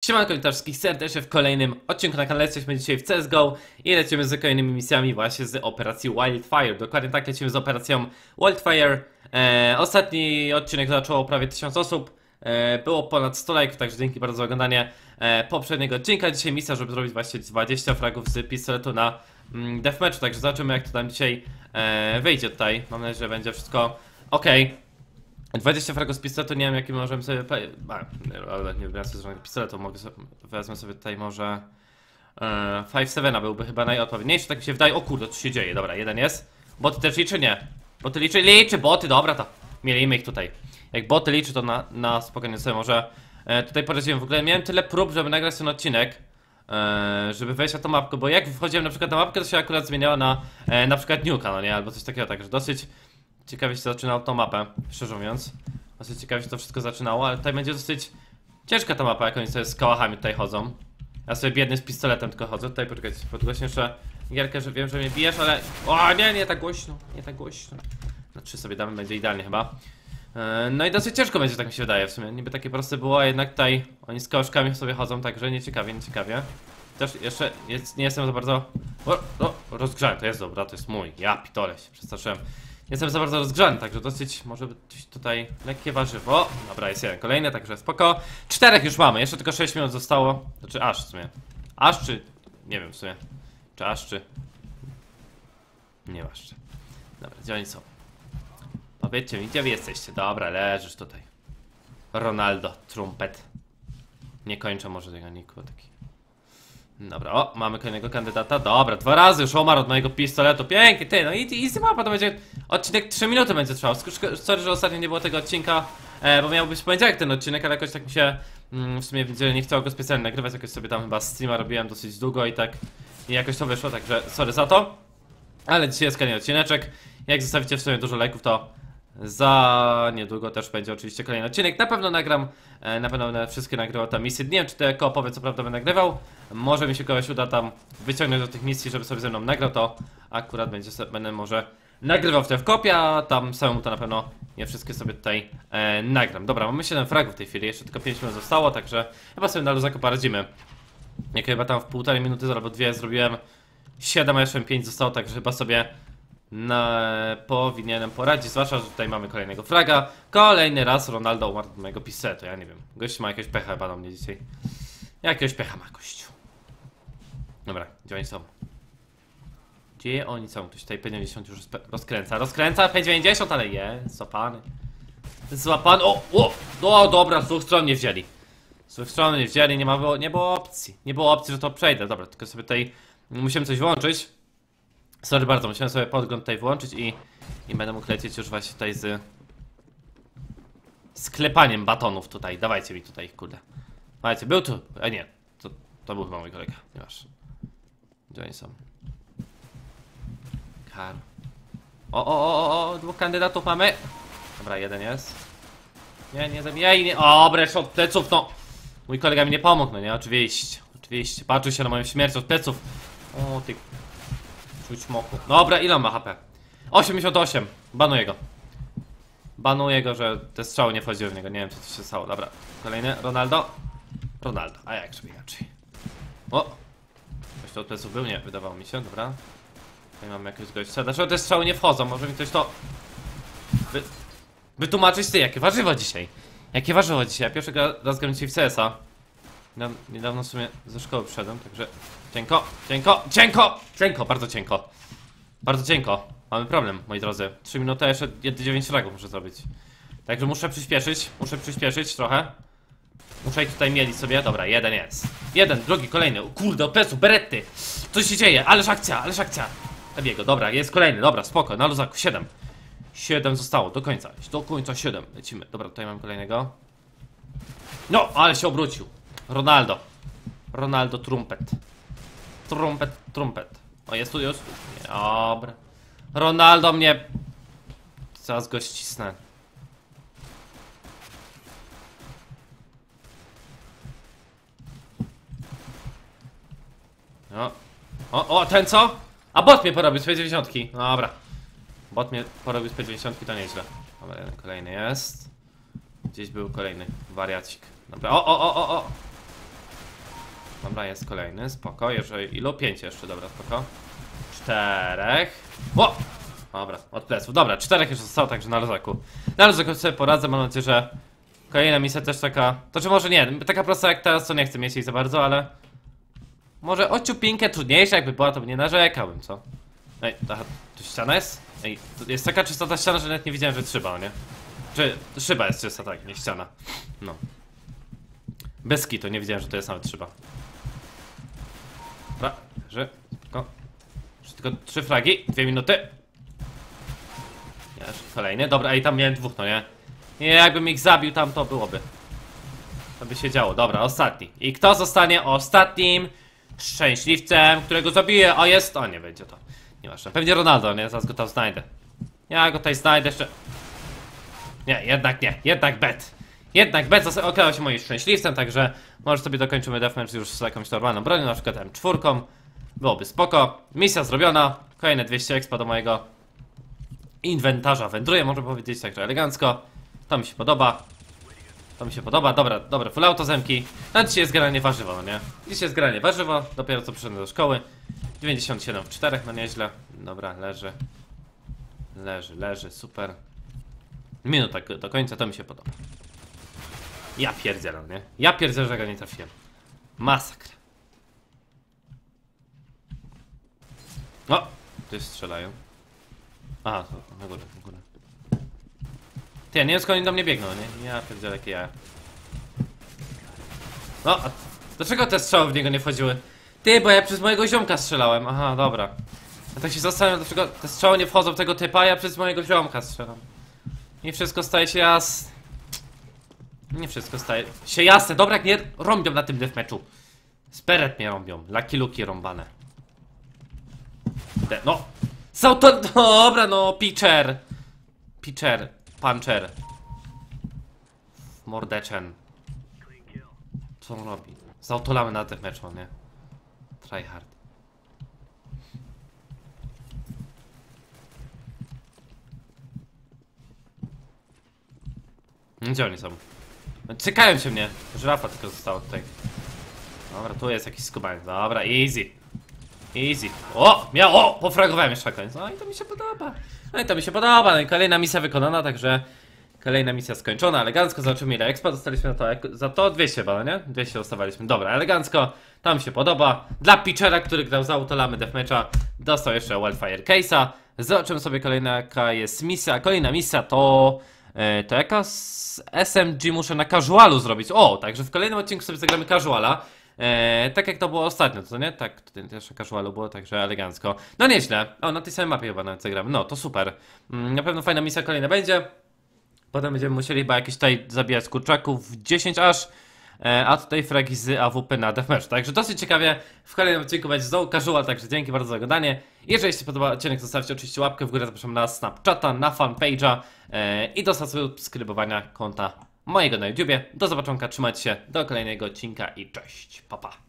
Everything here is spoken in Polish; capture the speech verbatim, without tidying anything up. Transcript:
Siemanko, witam wszystkich serdecznie w kolejnym odcinku na kanale. Jesteśmy dzisiaj w C S G O i lecimy z kolejnymi misjami właśnie z operacji Wildfire. Dokładnie tak, lecimy z operacją Wildfire. e, Ostatni odcinek zaczęło prawie tysiąc osób, e, było ponad sto lajków, także dzięki bardzo za oglądanie e, poprzedniego odcinka. Dzisiaj misja, żeby zrobić właśnie dwadzieścia fragów z pistoletu na mm, deathmatchu, także zobaczymy, jak to tam dzisiaj e, wyjdzie tutaj. Mam nadzieję, że będzie wszystko ok. dwadzieścia fragów z pistoletu, nie wiem, jaki możemy sobie... A, ale nie wybieram sobie żadnego pistoletu, mogę sobie... wezmę sobie tutaj może... E, pięć siedem byłby chyba najodpowiedniejszy, tak mi się wydaje. O kurde, co się dzieje, dobra, jeden jest. Boty też liczy? Nie. Boty liczy? Liczy, boty, dobra, to mielimy ich tutaj. Jak boty liczy, to na, na spokojnie sobie może e, tutaj poradzimy. W ogóle miałem tyle prób, żeby nagrać ten odcinek, e, żeby wejść na tą mapkę, bo jak wchodziłem na przykład na mapkę, to się akurat zmieniała na e, na przykład Nuka, no nie, albo coś takiego, także dosyć ciekawie się zaczynało tą mapę, szczerze mówiąc. Dosyć ciekawie się to wszystko zaczynało, ale tutaj będzie dosyć ciężka ta mapa, jak oni sobie z kałachami tutaj chodzą. Ja sobie biedny z pistoletem tylko chodzę. Tutaj poczekajcie, podgłośnie jeszcze gierkę, że wiem, że mnie bijesz, ale... O nie, nie tak głośno, nie tak głośno. Na trzy sobie damy, będzie idealnie chyba. No i dosyć ciężko będzie, tak mi się wydaje w sumie. Niby takie proste było, a jednak tutaj oni z kałaszkami sobie chodzą, także nieciekawie, nieciekawie. Też jeszcze jest, nie jestem za bardzo... O, o, rozgrzałem, to jest dobra, to jest mój. Ja pitole się przestraszyłem. Nie jestem za bardzo rozgrzany, także dosyć może być tutaj lekkie warzywo. Dobra, jest jeden kolejny, także spoko. Czterech już mamy, jeszcze tylko sześć minut zostało. Znaczy aż w sumie. Aż czy... nie wiem w sumie. Czy aż czy... nie masz. Dobra, gdzie oni są? Powiedzcie mi, gdzie wy jesteście? Dobra, leżysz tutaj. Ronaldo, trumpet. Nie kończę może tego niku taki. Dobra, o, mamy kolejnego kandydata. Dobra, dwa razy już omarł od mojego pistoletu. Pięknie, ty, no i easy mapa, to będzie odcinek trzy minuty będzie trwał. Sorry, że ostatnio nie było tego odcinka, e, bo miał być w poniedziałek ten odcinek, ale jakoś tak mi się mm, w sumie widzę, nie chciało go specjalnie nagrywać. Jakoś sobie tam chyba streama robiłem dosyć długo i tak i jakoś to wyszło, także sorry za to. Ale dzisiaj jest kolejny odcineczek. Jak zostawicie w sumie dużo lajków, to za niedługo też będzie oczywiście kolejny odcinek. Na pewno nagram, e, na pewno będę wszystkie nagrywał tam misje. Nie wiem, czy te koopowe co prawda będę nagrywał. Może mi się kogoś uda tam wyciągnąć do tych misji, żeby sobie ze mną nagrał, to akurat będzie sobie, będę może nagrywał w te w kopie, a tam samemu to na pewno nie wszystkie sobie tutaj e, nagram. Dobra, mamy siedem fragów w tej chwili, jeszcze tylko pięć minut zostało, także chyba sobie na luzaku poradzimy. Jak chyba tam w półtorej minuty albo dwie zrobiłem siedem, a jeszcze pięć zostało, także chyba sobie na, powinienem poradzić, zwłaszcza, że tutaj mamy kolejnego fraga. Kolejny raz Ronaldo umarł do mojego pistoletu, ja nie wiem. Gość ma jakieś pecha chyba do mnie dzisiaj. Jakiegoś pecha ma gościu. Dobra, gdzie oni są? Gdzie oni są? Ktoś tutaj P dziewięćdziesiąt już rozkręca. Rozkręca P dziewięćdziesiąt, ale jest złapany. Złapany. O, o, o, dobra, z dwóch stron nie wzięli. Z dwóch stron nie wzięli, nie, ma, było, nie było opcji. Nie było opcji, że to przejdę. Dobra, tylko sobie tutaj musimy coś włączyć. Sorry bardzo, musiałem sobie podgląd tutaj włączyć i, i będę mógł lecieć już właśnie tutaj z sklepaniem batonów tutaj. Dawajcie mi tutaj, kurde. Dawajcie, był tu, a nie, to, to był chyba mój kolega, nie masz. Gdzie oni są? Kar. O, o, o, o, o, dwóch kandydatów mamy. Dobra, jeden jest. Nie, nie zabijaj, nie, o, bresz od pleców, no. Mój kolega mi nie pomógł, no nie, oczywiście. Oczywiście, patrzył się na moją śmierć od pleców. O, ty... czuć moku. Dobra, ile on ma H P? osiemdziesiąt osiem. Banuję go. Banuję go, że te strzały nie wchodziły w niego. Nie wiem, co tu się stało. Dobra, kolejny. Ronaldo. Ronaldo, a jak żeby inaczej. O! Ktoś to od pleców był? Nie, wydawało mi się, dobra. Tutaj mamy jakiegoś gościa. Dlaczego te strzały nie wchodzą? Może mi ktoś to... Wy... wytłumaczyć ty, jakie warzywo dzisiaj? Jakie warzywo dzisiaj? Ja pierwszy raz gram dzisiaj w C S a. Niedawno w sumie ze szkoły przyszedłem, także... Cienko, cienko, cienko, cienko, bardzo cienko. Bardzo cienko. Mamy problem, moi drodzy. trzy minuty, a jeszcze dziewięć fragów muszę zrobić. Także muszę przyspieszyć, muszę przyspieszyć trochę. Muszę ich tutaj mielić sobie. Dobra, jeden jest. Jeden, drugi, kolejny. O kurde, od plecu, berety. Co się dzieje? Ależ akcja, ależ akcja. Tabiego, dobra, jest kolejny, dobra, spoko, na luzaku, siedem. siedem zostało, do końca, do końca siedem. Lecimy, dobra, tutaj mam kolejnego. No, ale się obrócił. Ronaldo. Ronaldo trumpet. Trumpet, trumpet. O, jest tu już? Nie, dobra. Ronaldo mnie... Zaraz go ścisnę. No. O, o, ten co? A bot mnie porobił z P dziewięćdziesiąt. Dobra. Bot mnie porobił z P dziewięćdziesiąt, to nieźle. Dobra, jeden kolejny jest. Gdzieś był kolejny wariacik. Dobra, o, o, o, o, o. Dobra, jest kolejny, spoko. Jeżeli ilu? Pięć jeszcze, dobra, spoko. Czterech. O! Dobra, od pleców. Dobra, czterech już zostało, także na luzaku. Na luzaku sobie poradzę, mam nadzieję, że kolejna misja też taka... To czy może nie, taka prosta jak teraz, to nie chcę mieć jej za bardzo, ale... Może ociupinkę trudniejsza, jakby była, to by nie narzekałbym, co? Ej, ta, tu ściana jest? Ej, jest taka czysta ta ściana, że nawet nie widziałem, że jest szyba, nie? Czy szyba jest czysta, tak, nie ściana. No. Bez kitu, nie widziałem, że to jest nawet szyba. Dobra, że... Tylko... Już tylko trzy fragi, dwie minuty. Jeszcze kolejny, dobra, i tam miałem dwóch, no nie? Nie, jakbym ich zabił tam, to byłoby. To by się działo, dobra, ostatni. I kto zostanie ostatnim szczęśliwcem, którego zabiję? O, jest, o, nie będzie to. Nieważne, pewnie Ronaldo, nie? Zaraz go tam znajdę. Ja go tutaj znajdę jeszcze. Nie, jednak nie, jednak bet. Jednak bet okazał się moim szczęśliwcem, także może sobie dokończymy deathmatch już z jakąś normalną bronią, na przykład M cztery. Byłoby spoko. Misja zrobiona. Kolejne dwieście expa do mojego inwentarza wędruje, można powiedzieć, także elegancko. To mi się podoba. To mi się podoba, dobra, dobra, full auto zemki. No dzisiaj jest granie warzywo, no nie? Dzisiaj jest granie warzywo, dopiero co przyszedłem do szkoły. dziewięćdziesiąt siedem w czterech, no nieźle. Dobra, leży. Leży, leży, super. Minuta do końca, to mi się podoba. Ja pierdzielę, nie? Ja pierdzielę, że go nie trafiłem. Masakra. O! Gdzieś strzelają. Aha, to na górę, na górę. Ty, ja nie wiem skąd oni do mnie biegną, nie? Ja pierdzielę, jakie ja. No, a dlaczego te strzały w niego nie wchodziły? Ty, bo ja przez mojego ziomka strzelałem. Aha, dobra. Ja tak się zastanawiam, dlaczego te strzały nie wchodzą w tego typa, a ja przez mojego ziomka strzelam. Nie wszystko staje się jasne. Nie wszystko staje się jasne. Dobra, jak nie rąbią na tym deathmatchu. Speret mnie rąbią. Lucky Luki rąbane. Te, no. Są to... Dobra, no. Pitcher. Pitcher. Puncher. Mordeczen. Co on robi? Zautolamy na deathmatchu, nie? Tryhard. Gdzie oni są? Czekają się mnie. Żyrafa tylko została tutaj. Dobra, tu jest jakiś skubaniec. Dobra, easy. Easy. O! Miał! O! Pofragowałem jeszcze na koniec. No i to mi się podoba. No i to mi się podoba. No i kolejna misja wykonana, także kolejna misja skończona, elegancko. Zobaczymy ile expa dostaliśmy na to. Za to dwieście chyba, nie? dwieście dostawaliśmy. Dobra, elegancko. To mi się podoba. Dla pitchera, który grał za autolamy deathmatcha, dostał jeszcze Wildfire Case'a. Zobaczymy sobie kolejna jaka jest misja. Kolejna misja to... E, to jaka z S M G muszę na casualu zrobić. O, także w kolejnym odcinku sobie zagramy casuala. E, tak jak to było ostatnio, co nie? Tak, tutaj też na casualu było, także elegancko. No nieźle. O, na tej samej mapie chyba nawet zagramy. No, to super. Mm, na pewno fajna misja kolejna będzie. Potem będziemy musieli chyba jakieś tutaj zabijać kurczaków dziesięć aż. E, a tutaj fragi z A W P na deathmatch. Także dosyć ciekawie. W kolejnym odcinku będzie znowu casual, także dzięki bardzo za oglądanie. Jeżeli się podoba odcinek, zostawcie oczywiście łapkę w górę. Zapraszam na Snapchata, na fanpage'a e, i do subskrybowania konta mojego na YouTubie. Do zobaczenia, trzymajcie się, do kolejnego odcinka i cześć, pa pa.